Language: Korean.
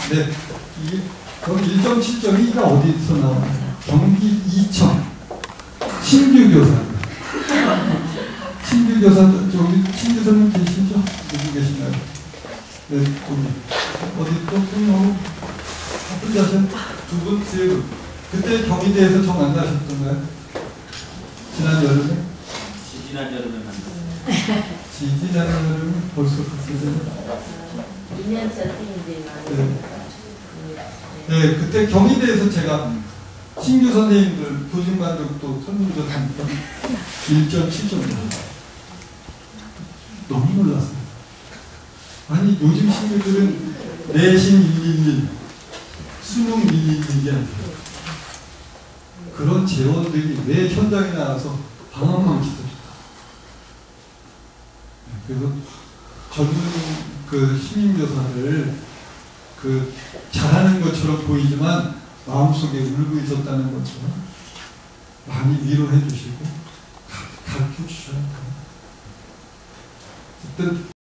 네, 이게 거기 1.7.2가 어디서 나오나요? 경기 이천 신규교사. 신규교사 저기 신규사님 계시죠? 여기 계시나요? 네, 거기 어디 또 분명 바쁜 자신 두 분, 세 분. 그때 경희대에서 저 만나셨던가요? 지난 여름에? 지난 여름에 만났어요. 지난 여름에 벌써 그때잖아요. 2년 선생님들이 많이. 네, 그때 경희대에서 제가 신규 선생님들 교직만족도 설문조사 하니까 1.7점. 너무 놀랐어요. 아니 요즘 신규들은 내신 111, 수능 111이 아니에요. 그런 재원들이 왜 현장에 나와서 방학만 기다릴까? 그래서 젊은 그 시민교사를 그 잘하는 것처럼 보이지만 마음속에 울고 있었다는 것처럼 많이 위로해 주시고 가르쳐 주셔야 돼요. 어쨌든